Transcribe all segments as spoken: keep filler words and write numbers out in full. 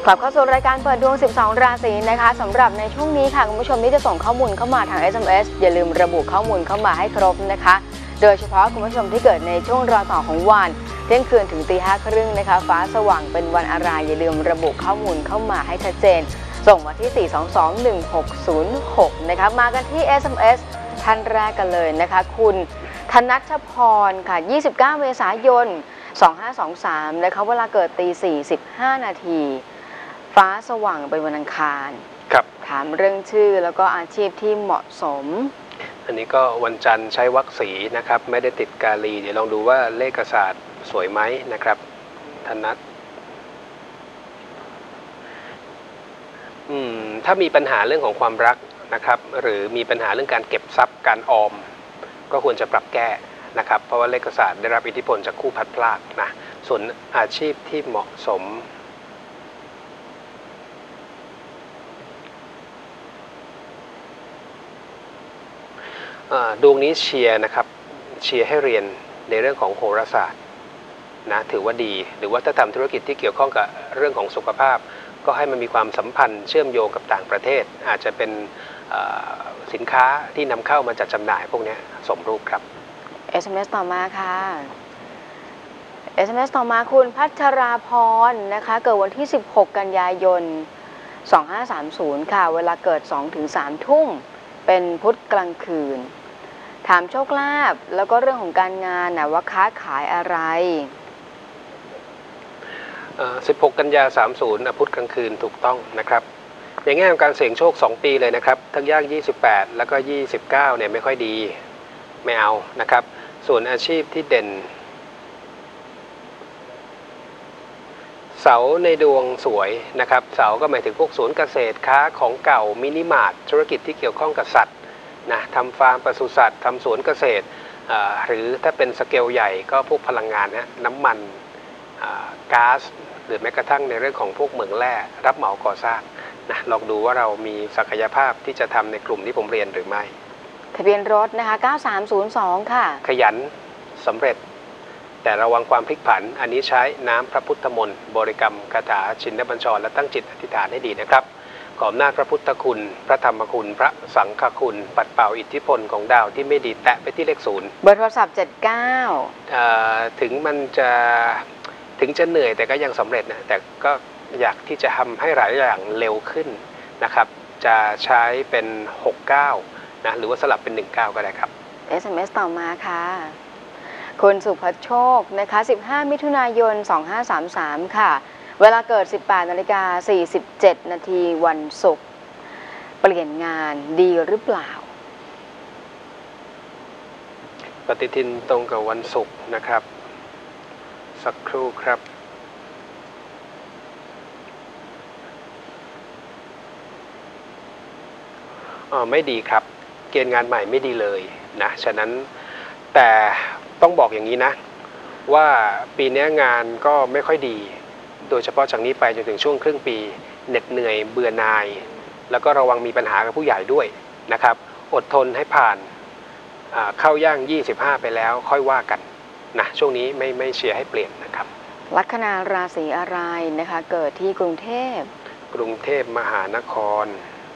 กลับเข้าสู่รายการเปิดดวงสิบสองราศีนะคะสำหรับในช่วงนี้ค่ะคุณผู้ชมที่จะส่งข้อมูลเข้ามาทาง เอส เอ็ม เอส อย่าลืมระบุข้อมูลเข้ามาให้ครบนะคะโดยเฉพาะคุณผู้ชมที่เกิดในช่วงรอต่อของวันเที่ยงคืนถึงตีห้าครึ่งนะคะฟ้าสว่างเป็นวันอะไรอย่าลืมระบุข้อมูลเข้ามาให้ชัดเจนส่งมาที่สี่สองสองหนึ่งหกศูนย์หกนะคะมากันที่ เอส เอ็ม เอส ท่านแรกกันเลยนะคะคุณธนัชพรค่ะยี่สิบเก้าเมษายนสองห้าสองสามนะคะเวลาเกิดตีสี่สิบห้านาทีฟ้าสว่างเป็นวันอังคารครับถามเรื่องชื่อแล้วก็อาชีพที่เหมาะสมอันนี้ก็วันจันทร์ใช้วรรคสีนะครับไม่ได้ติดกาลีเดี๋ยวลองดูว่าเลขศาสตร์สวยไหมนะครับธนัทอืมถ้ามีปัญหาเรื่องของความรักนะครับหรือมีปัญหาเรื่องการเก็บทรัพย์การออมก็ควรจะปรับแก้นะครับเพราะว่าเลขศาสตร์ได้รับอิทธิพลจากคู่พัดพลากนะส่วนอาชีพที่เหมาะสมดวงนี้เชียร์นะครับเชียร์ให้เรียนในเรื่องของโหราศาสตร์นะถือว่าดีหรือว่าถ้าทำธุรกิจที่เกี่ยวข้องกับเรื่องของสุขภาพก็ให้มันมีความสัมพันธ์เชื่อมโยงกับต่างประเทศอาจจะเป็นสินค้าที่นำเข้ามาจัดจำหน่ายพวกนี้สมรูปครับเอส เอ็ม เอส ต่อมาค่ะ เอส เอ็ม เอส ต่อมาคุณพัชราพรนะคะเกิดวันที่สิบหกกันยายนสองห้าสามศูนย์ค่ะเวลาเกิด สองถึงสาม ทุ่มเป็นพุธกลางคืนถามโชคลาภแล้วก็เรื่องของการงานนะว่าค้าขายอะไรสิบหกกันยาสามสิบพุธกลางคืนถูกต้องนะครับในแง่ของการเสี่ยงโชคสองปีเลยนะครับทั้งย่างยี่สิบแปดแล้วก็ยี่สิบเก้าเนี่ยไม่ค่อยดีไม่เอานะครับส่วนอาชีพที่เด่นเสาในดวงสวยนะครับเสาก็หมายถึงพวกสวนเกษตรค้าของเก่ามินิมาร์ทธุรกิจที่เกี่ยวข้องกับสัตว์นะทำฟาร์มปศุสัตว์ทำสวนเกษตรหรือถ้าเป็นสเกลใหญ่ก็พวกพลังงานนะน้ำมันก๊าซหรือแม้กระทั่งในเรื่องของพวกเหมืองแร่รับเหมาก่อสร้างนะลองดูว่าเรามีศักยภาพที่จะทำในกลุ่มที่ผมเรียนหรือไม่ทะเบียนรถนะคะเก้าสามศูนย์สองค่ะขยันสำเร็จแต่ระวังความพลิกผันอันนี้ใช้น้ำพระพุทธมนต์บริกรรมคาถาชินบัญชรและตั้งจิตอธิษฐานให้ดีนะครับขออำนาจพระพุทธคุณพระธรรมคุณพระสังฆคุณปัดเป่าอิทธิพลของดาวที่ไม่ดีแตะไปที่เลขศูนย์เบอร์โทรศัพท์เจ็ดเก้าถึงมันจะถึงจะเหนื่อยแต่ก็ยังสำเร็จนะแต่ก็อยากที่จะทำให้หลายอย่างเร็วขึ้นนะครับจะใช้เป็นหกเก้านะหรือว่าสลับเป็นหนึ่งเก้าก็ได้ครับเอส เอ็ม เอส ต่อมาค่ะคุณสุภโชคนะคะสิบห้ามิถุนายนสองห้าสามสามค่ะเวลาเกิดสิบแปดนาฬิกาสี่สิบเจ็ดนาทีวันศุกร์เปลี่ยนงานดีหรือเปล่าปฏิทินตรงกับวันศุกร์นะครับสักครู่ครับอ๋อไม่ดีครับเกณฑ์งานใหม่ไม่ดีเลยนะฉะนั้นแต่ต้องบอกอย่างนี้นะว่าปีนี้งานก็ไม่ค่อยดีโดยเฉพาะจากนี้ไปจนถึงช่วงครึ่งปีเหน็ดเหนื่อยเบื่อหน่ายแล้วก็ระวังมีปัญหากับผู้ใหญ่ด้วยนะครับอดทนให้ผ่านเข้าย่างยี่สิบห้าไปแล้วค่อยว่ากันนะช่วงนี้ไม่ไม่เชียร์ให้เปลี่ยนนะครับลัคนาราศีอะไรนะคะเกิดที่กรุงเทพกรุงเทพมหานคร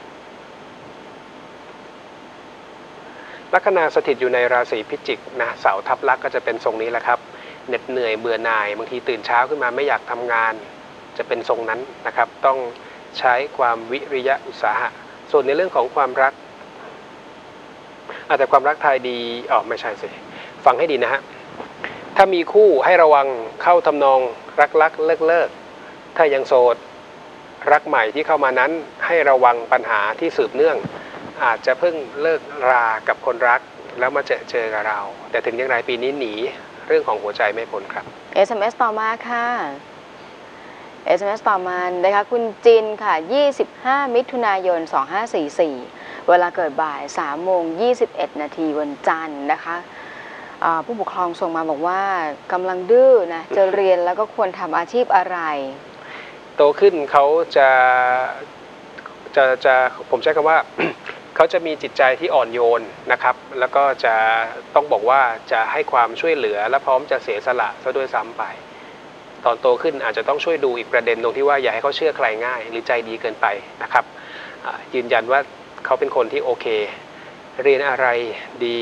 ลัคนาสถิตอยู่ในราศีพิจิกนะเสาทับลักก็จะเป็นทรงนี้แหละครับเหน็ดเหนื่อยเบื่อหน่ายบางทีตื่นเช้าขึ้นมาไม่อยากทำงานจะเป็นทรงนั้นนะครับต้องใช้ความวิริยะอุตสาหะส่วนในเรื่องของความรักอาจจะความรักทายดีอ๋อไม่ใช่สิฟังให้ดีนะฮะถ้ามีคู่ให้ระวังเข้าทำนองรักรักเลิกเลิกถ้ายังโสดรักใหม่ที่เข้ามานั้นให้ระวังปัญหาที่สืบเนื่องอาจจะเพิ่งเลิกรากับคนรักแล้วมาเจอเจอกับเราแต่ถึงอย่างไรปีนี้หนีเรื่องของหัวใจไม่พ้นครับเอส เอ็ม เอส ต่อมาค่ะ เอส เอ็ม เอส ต่อมานะคะคุณจินค่ะยี่สิบห้ามิถุนายนสองห้าสี่สี่เวลาเกิดบ่ายสามโมงยี่สิบเอ็ดนาทีวันจันทร์นะคะผู้ปกครองส่งมาบอกว่ากำลังดื้อนะจะเรียนแล้วก็ควรทำอาชีพอะไรโตขึ้นเขาจะจะจะผมใช้คำว่า เขาจะมีจิตใจที่อ่อนโยนนะครับแล้วก็จะต้องบอกว่าจะให้ความช่วยเหลือและพร้อมจะเสียสละซะด้วยซ้ำไปตอนโตขึ้นอาจจะต้องช่วยดูอีกประเด็นตรงที่ว่าอย่าให้เขาเชื่อใครง่ายหรือใจดีเกินไปนะครับยืนยันว่าเขาเป็นคนที่โอเคเรียนอะไรดี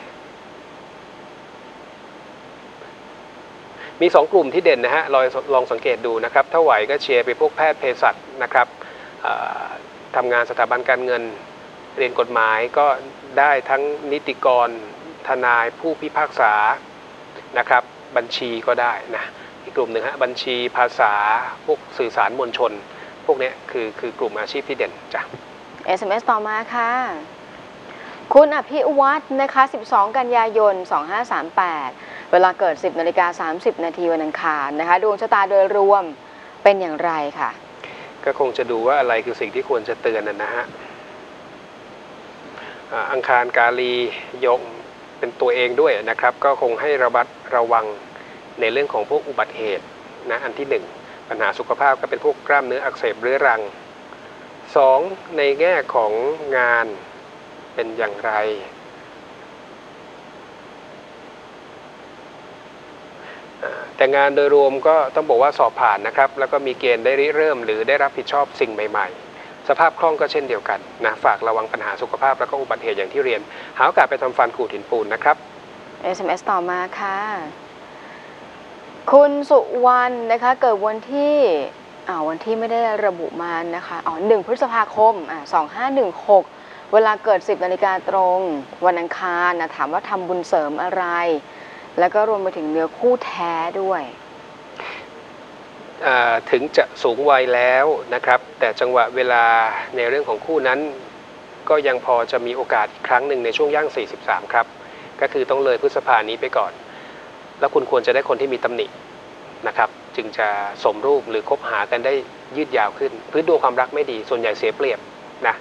มีสองกลุ่มที่เด่นนะฮะลองลองสังเกตดูนะครับถ้าไหวก็เชียร์ไปพวกแพทย์เภสัชนะครับทำงานสถาบันการเงินเรียนกฎหมายก็ได้ทั้งนิติกรทนายผู้พิพากษานะครับบัญชีก็ได้นะอีกกลุ่มหนึ่งฮะบัญชีภาษาพวกสื่อสารมวลชนพวกนี้คือคือกลุ่มอาชีพที่เด่นจ้ะเอส เอ็ม เอส ต่อมาค่ะคุณอภิวัฒน์นะคะสิบสองกันยายนสองห้าสามแปดเวลาเกิดสิบนาฬิกาสามสิบนาทีวันอังคารนะคะดวงชะตาโดยรวมเป็นอย่างไรค่ะก็คงจะดูว่าอะไรคือสิ่งที่ควรจะเตือนนะฮะอังคารกาลียกเป็นตัวเองด้วยนะครับก็คงให้ระมัดระวังในเรื่องของพวกอุบัติเหตุนะอันที่หนึ่งปัญหาสุขภาพก็เป็นพวกกล้ามเนื้ออักเสบเรื้อรังสองในแง่ของงานเป็นอย่างไรแต่งานโดยรวมก็ต้องบอกว่าสอบผ่านนะครับแล้วก็มีเกณฑ์ได้ริเริ่มหรือได้รับผิดชอบสิ่งใหม่ๆสภาพคล่องก็เช่นเดียวกันนะฝากระวังปัญหาสุขภาพแล้วก็อุบัติเหตุอย่างที่เรียนหาโอกาสไปทำฟันขูดหินปูนนะครับเอส เอ็ม เอส ต่อมาค่ะคุณสุวรรณนะคะเกิดวันที่อ่าวันที่ไม่ได้ระบุมานะคะอ๋อหนึ่งพฤษภาคมอ่าสองห้าหนึ่งหกเวลาเกิดสิบนาฬิกาตรงวันอังคารนะถามว่าทำบุญเสริมอะไรแล้วก็รวมไปถึงเนื้อคู่แท้ด้วยถึงจะสูงวัยแล้วนะครับแต่จังหวะเวลาในเรื่องของคู่นั้นก็ยังพอจะมีโอกาสอีกครั้งหนึ่งในช่วงย่างสี่สิบสามครับก็คือต้องเลยพฤษภานี้ไปก่อนแล้วคุณควรจะได้คนที่มีตำหนินะครับจึงจะสมรูปหรือคบหากันได้ยืดยาวขึ้นพื้นดวงความรักไม่ดีส่วนใหญ่เสียเปรียบนะ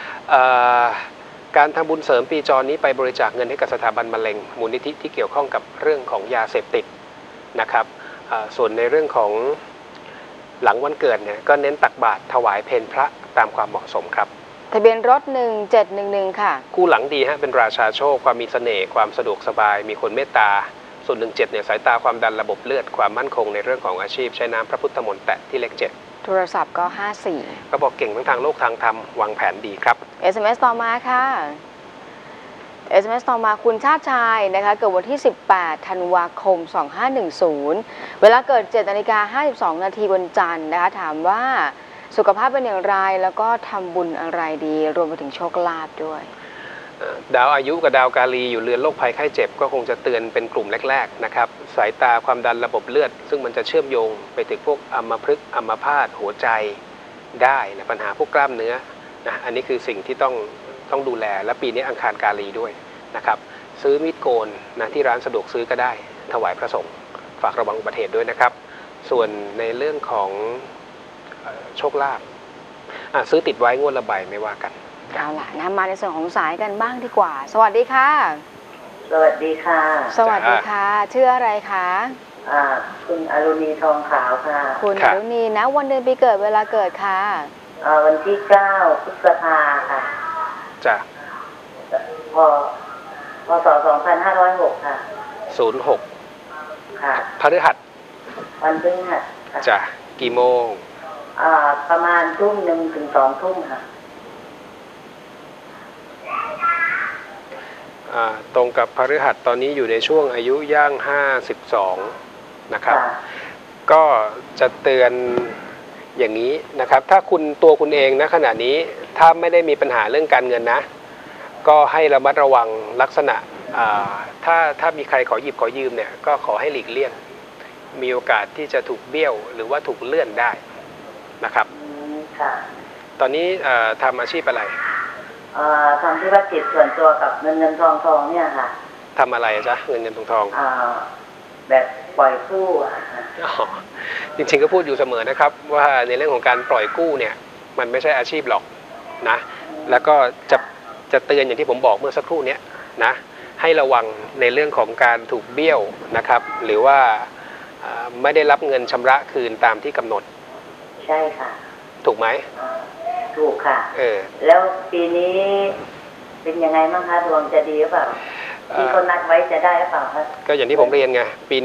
การทำบุญเสริมปีจรนี้ไปบริจาคเงินให้กับสถาบันมะเร็งมูลนิธิที่เกี่ยวข้องกับเรื่องของยาเสพติดนะครับส่วนในเรื่องของหลังวันเกิดเนี่ยก็เน้นตักบาตรถวายเพลพระตามความเหมาะสมครับทะเบียนรถหนึ่งเจ็ดหนึ่งหนึ่งค่ะคู่หลังดีฮะเป็นราชาโชคความมีเสน่ห์ความสะดวกสบายมีคนเมตตาส่วนหนึ่งเจ็ดเนี่ยสายตาความดันระบบเลือดความมั่นคงในเรื่องของอาชีพใช้น้ำพระพุทธมนต์แตะที่เลขเจ็ดโทรศัพท์ก็ห้าสี่ก็บอกเก่งทั้งทางโลกทางธรรมวางแผนดีครับเอส เอ็ม เอส ต่อมาค่ะ เอส เอ็ม เอส ต่อมาคุณชาติชายนะคะเกิดวันที่สิบแปดธันวาคมสองห้าหนึ่งศูนย์เวลาเกิดเจ็ดนาฬิกาห้าสิบสองนาทีวันจันทร์นะคะถามว่าสุขภาพเป็นอย่างไรแล้วก็ทำบุญอะไรดีรวมไปถึงโชคลาภด้วยดาวอายุกับดาวกาลีอยู่เรือนโรคภัยไข้เจ็บก็คงจะเตือนเป็นกลุ่มแรกๆนะครับสายตาความดันระบบเลือดซึ่งมันจะเชื่อมโยงไปถึงพวกอัมพฤกษ์อัมพาตหัวใจได้นะปัญหาพวกกล้ามเนื้อนะอันนี้คือสิ่งที่ต้องต้องดูแลและปีนี้อังคารกาลีด้วยนะครับซื้อมีดโกนนะที่ร้านสะดวกซื้อก็ได้ถวายพระสงฆ์ฝากระวังอุบัติเหตุด้วยนะครับส่วนในเรื่องของโชคลาภซื้อติดไว้งวดละใบไม่ว่ากันเอาล่ะนะมาในส่วนของสายกันบ้างดีกว่าสวัสดีค่ะสวัสดีค่ะสวัสดีค่ะชื่ออะไรคะอ่าคุณอรุณีทองขาวค่ะคุณอรุณีนะวันเดือนปีเกิดเวลาเกิดค่ะอ่าวันที่เก้าพฤษภาค่ะจ้ะพอพศสองพันห้าร้อยหกค่ะศูนย์หกค่ะพฤหัสวันพฤหัสจ้ะกี่โมงอ่าประมาณทุ่มหนึ่งถึงสองทุ่มค่ะตรงกับพฤหัสตอนนี้อยู่ในช่วงอายุย่างห้าสิบสองนะครับก็จะเตือนอย่างนี้นะครับถ้าคุณตัวคุณเองนะขณะนี้ถ้าไม่ได้มีปัญหาเรื่องการเงินนะก็ให้ระมัดระวังลักษณะถ้าถ้ามีใครขอหยิบขอยืมเนี่ยก็ขอให้หลีกเลี่ยงมีโอกาสที่จะถูกเบี้ยวหรือว่าถูกเลื่อนได้นะครับตอนนี้ทำอาชีพอะไรทำธุรกิจส่วนตัวกับเงินเงินทองทองเนี่ยค่ะทำอะไรจ๊ะเงินเงินทองทองแบบปล่อยกู้จริงๆก็พูดอยู่เสมอนะครับว่าในเรื่องของการปล่อยกู้เนี่ยมันไม่ใช่อาชีพหรอกนะแล้วก็จะจะเตือนอย่างที่ผมบอกเมื่อสักครู่นี้นะให้ระวังในเรื่องของการถูกเบี้ยวนะครับหรือว่าไม่ได้รับเงินชำระคืนตามที่กำหนดใช่ค่ะถูกไหมถูกค่ะเออแล้วปีนี้เป็นยังไงบ้างคะดวงจะดีหรือเปล่าที่คนนัดไว้จะได้หรือเปล่าคะก็อย่างที่ผมเรียนไงปีนี้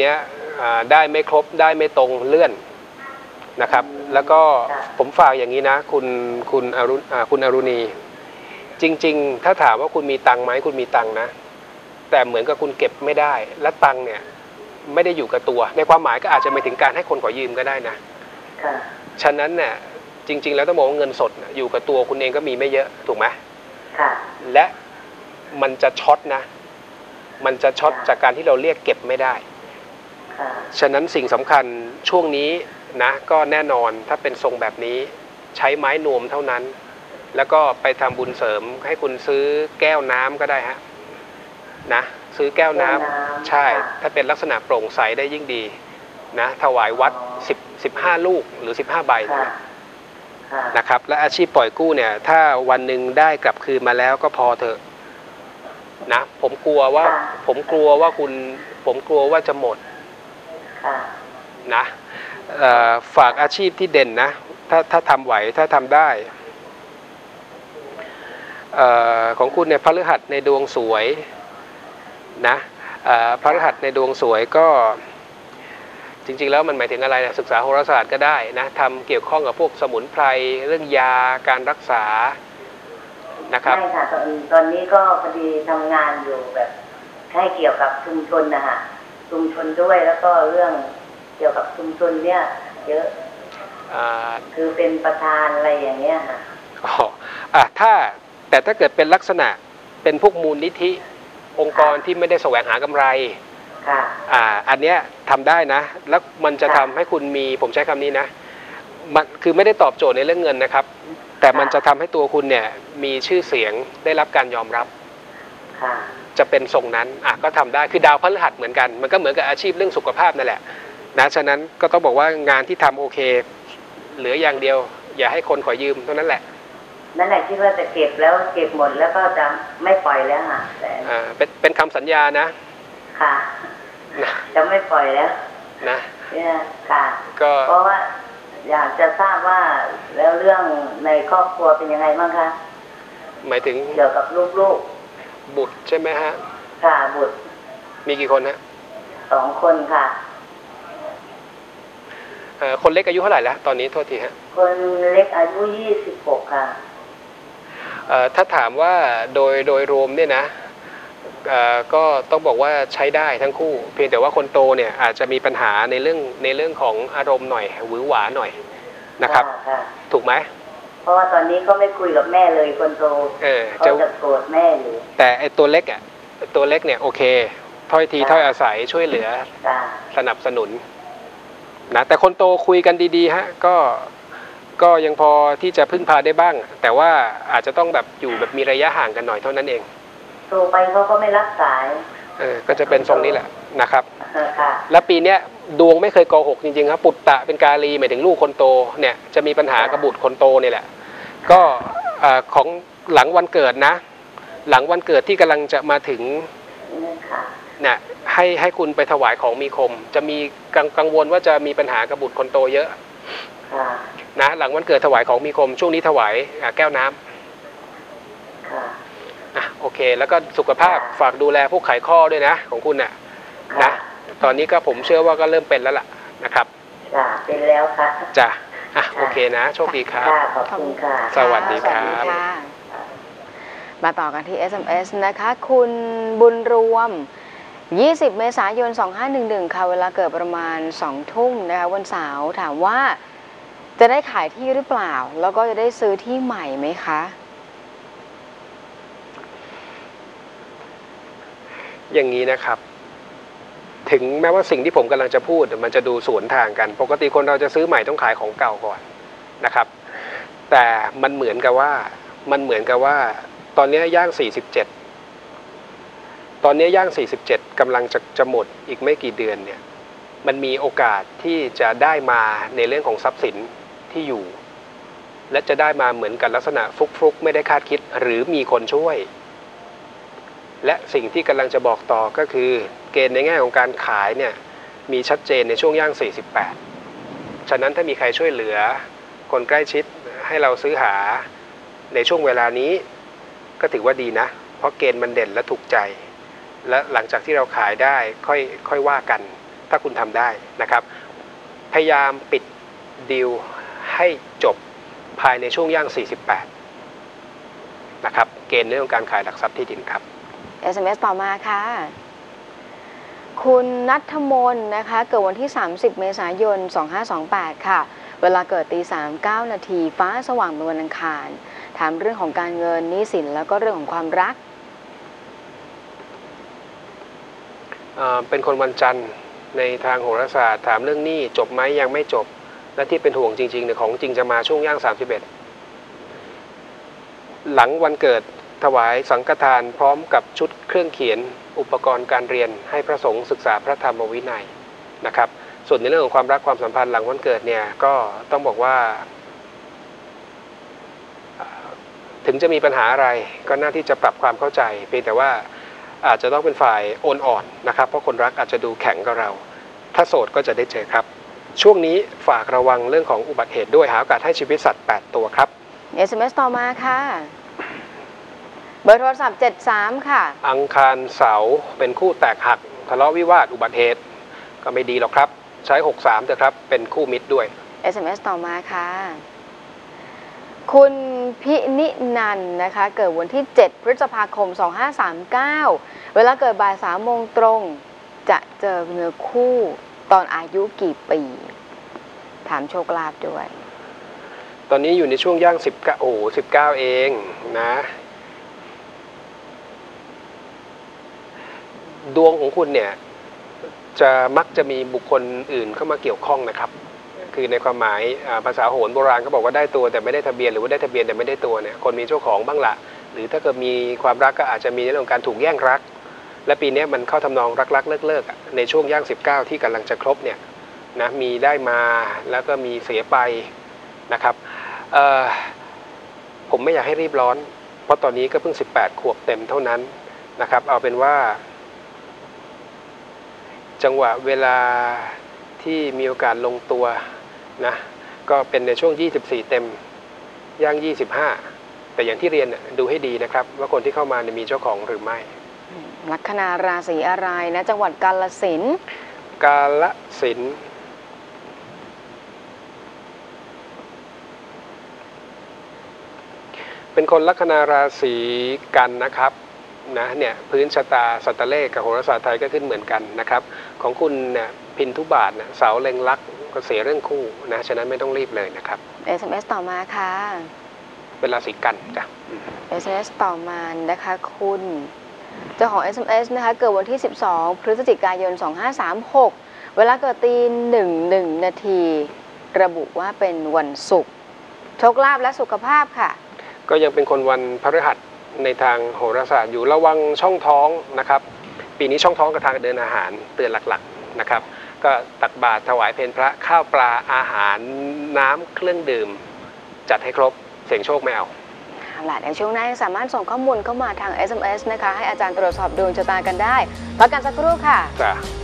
ได้ไม่ครบได้ไม่ตรงเลื่อนนะครับแล้วก็ผมฝากอย่างนี้นะคุณคุณอรุณคุณอรุณีจริงๆถ้าถามว่าคุณมีตังค์ไหมคุณมีตังค์นะแต่เหมือนกับคุณเก็บไม่ได้และตังค์เนี่ยไม่ได้อยู่กับตัวในความหมายก็อาจจะไม่ถึงการให้คนขอยืมก็ได้นะฉะนั้นเนี่ยจริงๆแล้วต้องมองว่าเงินสดอยู่กับตัวคุณเองก็มีไม่เยอะถูกไหมและมันจะช็อตนะมันจะช็อตจากการที่เราเรียกเก็บไม่ได้ฉะนั้นสิ่งสำคัญช่วงนี้นะก็แน่นอนถ้าเป็นทรงแบบนี้ใช้ไม้นวมเท่านั้นแล้วก็ไปทำบุญเสริมให้คุณซื้อแก้วน้ำก็ได้ฮะนะซื้อแก้วน้ำใช่ถ้าเป็นลักษณะโปร่งใสได้ยิ่งดีนะถวายวัดสิบ สิบห้าลูกหรือสิบห้าใบนะครับและอาชีพปล่อยกู้เนี่ยถ้าวันหนึ่งได้กลับคืนมาแล้วก็พอเถอะนะผมกลัวว่าผมกลัวว่าคุณผมกลัวว่าจะหมดนะฝากอาชีพที่เด่นนะถ้าถ้าทำไหวถ้าทำได้ของคุณเนี่ยพฤหัสในดวงสวยนะพฤหัสในดวงสวยก็จริงๆแล้วมันหมายถึงอะไรนะศึกษาโหราศาสตร์ก็ได้นะทำเกี่ยวข้องกับพวกสมุนไพรเรื่องยาการรักษานะครับใช่ค่ะตอนตอนนี้ก็พอดีทำงานอยู่แบบให้เกี่ยวกับชุมชนนะคะชุมชนด้วยแล้วก็เรื่องเกี่ยวกับชุมชนเนี่ยเยอะคือเป็นประธานอะไรอย่างเงี้ยค่ะอ๋ออ่ะถ้าแต่ถ้าเกิดเป็นลักษณะเป็นพวกมูลนิธิองค์กรที่ไม่ได้แสวงหากำไรอ่าอันเนี้ยทำได้นะแล้วมันจะทำให้คุณมีผมใช้คำนี้นะมันคือไม่ได้ตอบโจทย์ในเรื่องเงินนะครับแต่มันจะทำให้ตัวคุณเนี่ยมีชื่อเสียงได้รับการยอมรับจะเป็นทรงนั้นอ่ะก็ทำได้คือดาวพฤหัสเหมือนกันมันก็เหมือนกับอาชีพเรื่องสุขภาพนั่นแหละนะฉะนั้นก็ต้องบอกว่างานที่ทำโอเคเหลืออย่างเดียวอย่าให้คนขอยืมเท่านั้นแหละนั่นแหละคิดว่าจะเก็บแล้วเก็บหมดแล้วก็จะไม่ปล่อยแล้วค่ะอ่าเป็นเป็นคำสัญญานะค่ะจะไม่ปล่อยแล้วนะเนี่ยค่ะก็เพราะว่าอยากจะทราบว่าแล้วเรื่องในครอบครัวเป็นยังไงบ้างคะหมายถึงเกี่ยวกับลูกๆบุตรใช่ไหมฮะค่ะบุตรมีกี่คนฮะสองคนค่ะเอ่อคนเล็กอายุเท่าไหร่แล้วตอนนี้โทษทีฮะคนเล็กอายุยี่สิบหกค่ะเอ่อถ้าถามว่าโดยโดยรวมเนี่ยนะก็ต้องบอกว่าใช้ได้ทั้งคู่เพียงแต่ว่าคนโตเนี่ยอาจจะมีปัญหาในเรื่องในเรื่องของอารมณ์หน่อยหวือหวาหน่อยนะครับถูกไหมเพราะว่าตอนนี้ก็ไม่คุยกับแม่เลยคนโตเออจะโกรธแม่อยู่แต่ไอตัวเล็กอ่ะตัวเล็กเนี่ยโอเคถ้อยทีถ้อยอาศัยช่วยเหลือสนับสนุนนะแต่คนโตคุยกันดีๆฮะก็ก็ยังพอที่จะพึ่งพาได้บ้างแต่ว่าอาจจะต้องแบบอยู่แบบมีระยะห่างกันหน่อยเท่านั้นเองโทรไปเขาก็ไม่รับสายเออก็จะเป็นทรงนี้แหละนะครับแล้วปีนี้ดวงไม่เคยโกหกจริงๆครับปุตตะเป็นกาลีหมายถึงลูกคนโตเนี่ยจะมีปัญหากับบุตรคนโตนี่แหละก็ของหลังวันเกิดนะหลังวันเกิดที่กำลังจะมาถึงเนี่ยให้ให้คุณไปถวายของมีคมจะมีกังวลว่าจะมีปัญหากับบุตรคนโตเยอะนะหลังวันเกิดถวายของมีคมช่วงนี้ถวายแก้วน้ำอ่ะโอเคแล้วก็สุขภาพฝากดูแลพวกไขข้อด้วยนะของคุณน่ะนะตอนนี้ก็ผมเชื่อว่าก็เริ่มเป็นแล้วล่ะนะครับจ้ะเป็นแล้วค่ะจ้ะอ่ะโอเคนะโชคดีครับขอบคุณค่ะสวัสดีครับมาต่อกันที่ เอส เอ็ม เอส นะคะคุณบุญรวมยี่สิบเมษายนสองห้าหนึ่งหนึ่งค่ะเวลาเกิดประมาณสองทุ่มนะคะวันเสาร์ถามว่าจะได้ขายที่หรือเปล่าแล้วก็จะได้ซื้อที่ใหม่ไหมคะอย่างนี้นะครับถึงแม้ว่าสิ่งที่ผมกำลังจะพูดมันจะดูสวนทางกันปกติคนเราจะซื้อใหม่ต้องขายของเก่าก่อนนะครับแต่มันเหมือนกับว่ามันเหมือนกับว่าตอนนี้ย่างสี่สิบเจ็ดตอนนี้ย่างสี่สิบเจ็ดกำลังจะจะหมดอีกไม่กี่เดือนเนี่ยมันมีโอกาสที่จะได้มาในเรื่องของทรัพย์สินที่อยู่และจะได้มาเหมือนกันลักษณะฟลุกๆไม่ได้คาดคิดหรือมีคนช่วยและสิ่งที่กำลังจะบอกต่อก็คือเกณฑ์ในแง่ของการขายเนี่ยมีชัดเจนในช่วงย่างสี่สิบแปดฉะนั้นถ้ามีใครช่วยเหลือคนใกล้ชิดให้เราซื้อหาในช่วงเวลานี้ก็ถือว่าดีนะเพราะเกณฑ์มันเด่นและถูกใจและหลังจากที่เราขายได้ค่อยค่อยว่ากันถ้าคุณทำได้นะครับพยายามปิดดีลให้จบภายในช่วงย่างสี่สิบแปดนะครับเกณฑ์ในเรื่องการขายหลักทรัพย์ที่ดินครับเอส เอ็ม เอส ต่อมาค่ะคุณณัฐมนนะคะเกิดวันที่สามสิบเมษายนสองห้าสองแปดค่ะเวลาเกิดตีสามเก้านาทีฟ้าสว่างเป็นวันอังคารถามเรื่องของการเงินหนี้สินแล้วก็เรื่องของความรักเป็นคนวันจันทร์ในทางโหราศาสตร์ถามเรื่องหนี้จบไหมยังไม่จบและที่เป็นห่วงจริงๆเนี่ยของจริงจะมาช่วงย่างสามสิบเอ็ดหลังวันเกิดถวายสังฆทานพร้อมกับชุดเครื่องเขียนอุปกรณ์การเรียนให้พระสงฆ์ศึกษาพระธรรมวินัยนะครับส่วนในเรื่องของความรักความสัมพันธ์หลังวันเกิดเนี่ยก็ต้องบอกว่าถึงจะมีปัญหาอะไรก็น่าที่จะปรับความเข้าใจเพียงแต่ว่าอาจจะต้องเป็นฝ่ายโอนอ่อนนะครับเพราะคนรักอาจจะดูแข็งกับเราถ้าโสดก็จะได้เจอครับช่วงนี้ฝากระวังเรื่องของอุบัติเหตุด้วยหาโอกาสให้ชีวิตสัตว์แปดตัวครับเอส เอ็ม เอส ต่อมาค่ะเบอร์โทรศัพท์เจ็ดสามค่ะอังคารเสาร์เป็นคู่แตกหักทะเลาะวิวาทอุบัติเหตุก็ไม่ดีหรอกครับใช้หกสามเถอะครับเป็นคู่มิตรด้วยเอส เอ็ม เอส ต่อมาค่ะคุณพินินันนะคะเกิดวันที่เจ็ดพฤษภาคมสองห้าสามเก้าเวลาเกิดบ่ายสามโมงตรงจะเจอเนื้อคู่ตอนอายุกี่ปีถามโชคลาภด้วยตอนนี้อยู่ในช่วงย่างสิบเก้าโอ้สิบเก้าเองนะดวงของคุณเนี่ยจะมักจะมีบุคคลอื่นเข้ามาเกี่ยวข้องนะครับคือในความหมายภาษาโหราโบราณเขาบอกว่าได้ตัวแต่ไม่ได้ทะเบียนหรือว่าได้ทะเบียนแต่ไม่ได้ตัวเนี่ยคนมีเจ้าของบ้างละหรือถ้าเกิดมีความรักก็อาจจะมีในเรื่องของการถูกแย่งรักและปีนี้มันเข้าทำนองรักๆเลิกๆในช่วงย่างสิบเก้าที่กำลังจะครบเนี่ยนะมีได้มาแล้วก็มีเสียไปนะครับผมไม่อยากให้รีบร้อนเพราะตอนนี้ก็เพิ่งสิบแปดขวบเต็มเท่านั้นนะครับเอาเป็นว่าจังหวะเวลาที่มีโอกาสลงตัวนะก็เป็นในช่วงยี่สิบสี่เต็มย่างยี่สิบห้าแต่อย่างที่เรียนดูให้ดีนะครับว่าคนที่เข้ามามีเจ้าของหรือไม่ลัคนาราศีอะไรนะจังหวัดกาฬสินธุ์กาฬสินธุ์เป็นคนลัคนาราศีกันนะครับนะเนี่ยพื้นชะตาสัตตเลขกับโหราศาสตร์ไทยก็ขึ้นเหมือนกันนะครับของคุณเนี่ยพินทุบาทเนี่ยเสาเล็งลักก็เสียเรื่องคู่นะฉะนั้นไม่ต้องรีบเลยนะครับเอส เอ็ม เอส ต่อมาค่ะเป็นราศีกันจ้ะเอส เอ็ม เอส ต่อมานะคะคุณเจ้าของ เอส เอ็ม เอส นะคะเกิดวันที่สิบสองพฤศจิกายนสองห้าสามหกเวลาเกิดตีหนึ่งหนึ่งนาทีระบุว่าเป็นวันศุกร์โชคลาภและสุขภาพค่ะก็ยังเป็นคนวันพฤหัสในทางโหราศาสตร์อยู่ระวังช่องท้องนะครับปีนี้ช่องท้องกับทางเดินอาหารเตือนหลักๆนะครับก็ตักบาตรถวายเพลพระข้าวปลาอาหารน้ำเครื่องดื่มจัดให้ครบเสี่ยงโชคไม่เอาเอาล่ะในช่วงหน้าสามารถส่งข้อมูลเข้ามาทาง เอส เอ็ม เอส นะคะให้อาจารย์ตรวจสอบดวงชะตากันได้พักกันสักครู่ค่ะจ้ะ